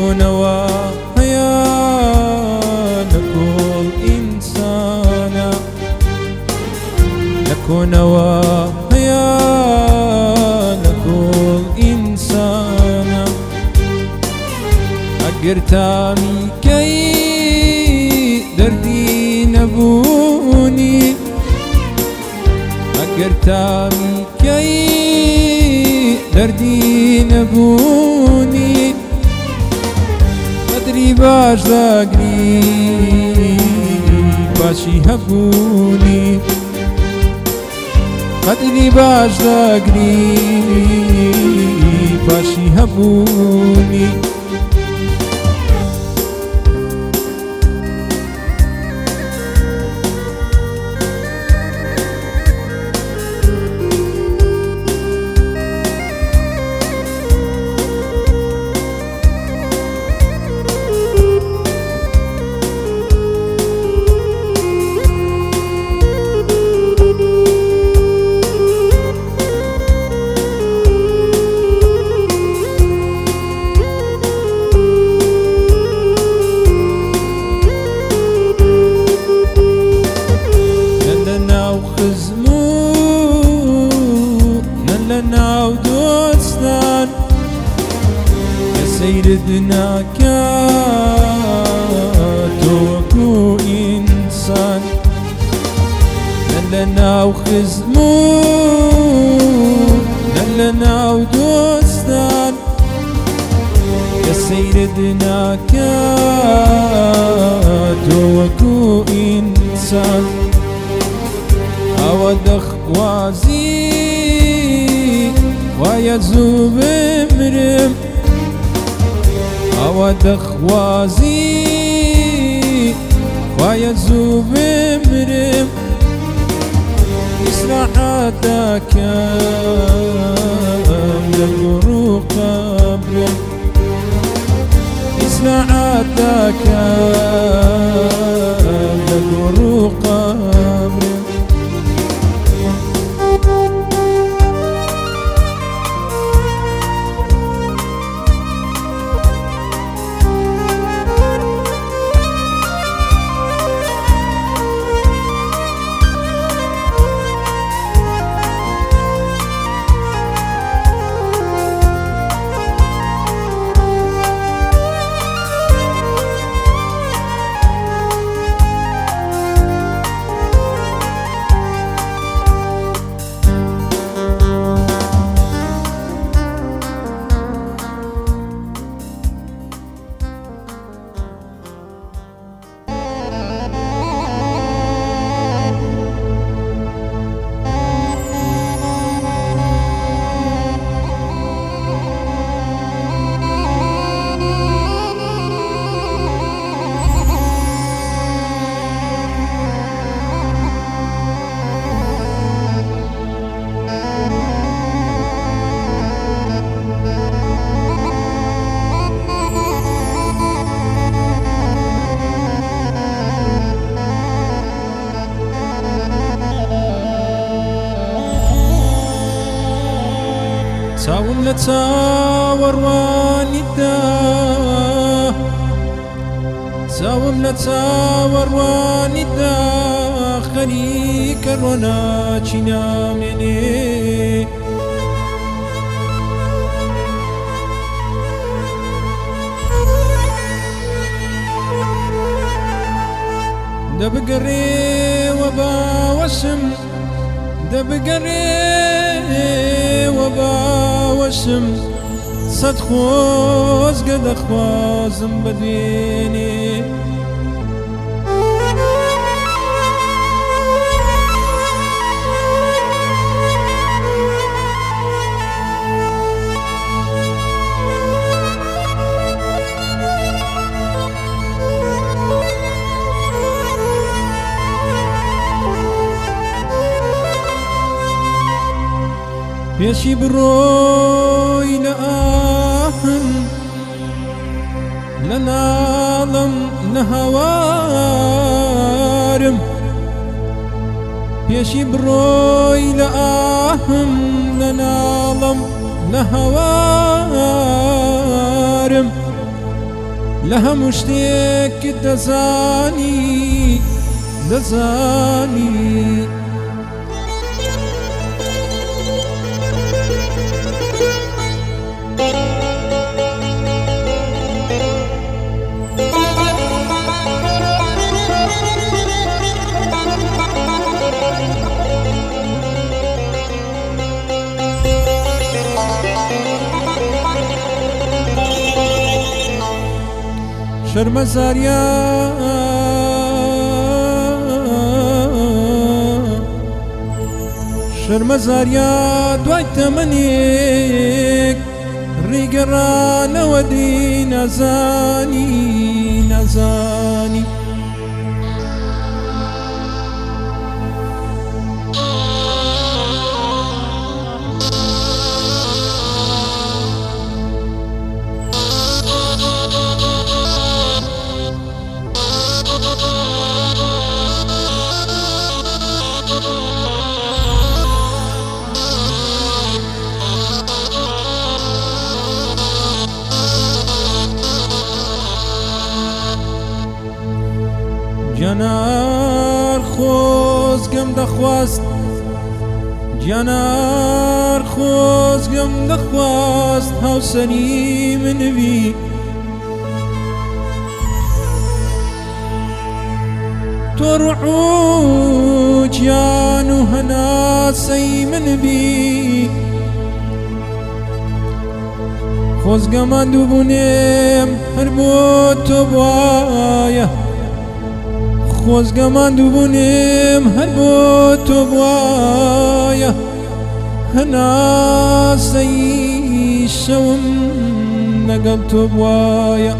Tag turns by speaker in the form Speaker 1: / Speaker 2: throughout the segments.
Speaker 1: لكونوا هيا لكل إنسانا لكونوا هيا لكل إنسانا أقرتامي كي دردي نبوني أقرتامي كي دردي نبوني قدري باش ذاقري باشي هبوني قدري باش ذاقري باشي هبوني ناو دوستان سيدنا كاتوكو إنسان لنا وخزمون لنا ودوستان يا سيدنا كاتوكو إنسان أودخ وازي ويزوب مرم أودخ وازي ويزوب مرم إسرعتك للغروق قبرم إسرعتك للغروق قبرم ساوم لتاور واندا ساوم لتاور واندا خليك الرنا چنا مني دبقري وباوسم دبقري وباوسم صد خوز قد اخوازم بديني بيشي بروي لآهم لنعلم نهوارم بيشي بروي لآهم لنعلم نهوارم لە هەموو شتێکت دەزانی دەزانی شەرمەزاریا شەرمەزاریا دوای تەمەنێک ڕێگەڕانەوە دی نازانی نازانی جانار خۆزگەم دەخواست جانار خۆزگەم دەخواست هاوسەری منوی تۆ ڕوح و گیان و هەناسەی منبی خۆزگەمان دوو بوونێم هەر بۆ تۆ بوایە خۆزگەمان دوو بوونێم هەر بۆ تۆ بوایە هەناسەی شەوم لەگەڵ تۆ بوایە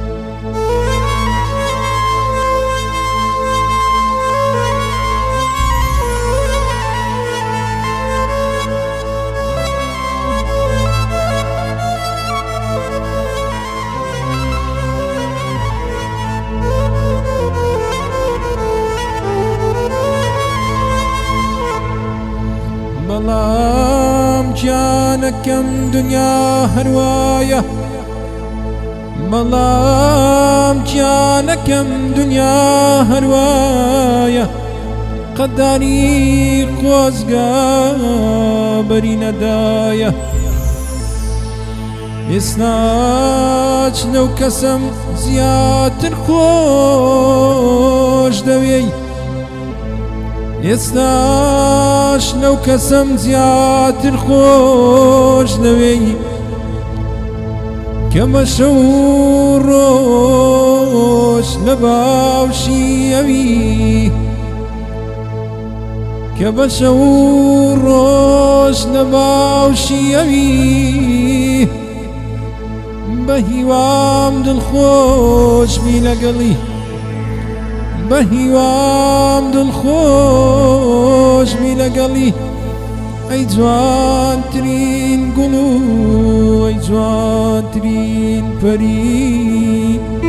Speaker 1: بەڵام گیانەکەم دنیا هەروایە بەڵام گیانەکەم دنیا هەروایە قەداری خۆزگە بەری نەدایە ئێستاچ لەو کەسم زیاتر خۆش دەوێی ئێستاش لەو کەسم زیاتر خۆش دەوێی کە بە شەو ڕۆژ لە باوشی ئەوی کە بە شەو ڕۆژ لە باوشی ئەوی بە هیوام دڵخۆش بی لەگەڵی بە هیوام دڵخۆش بی لەگەڵی ئەی جوانترین گوڵ و ئەی جوانترین پەری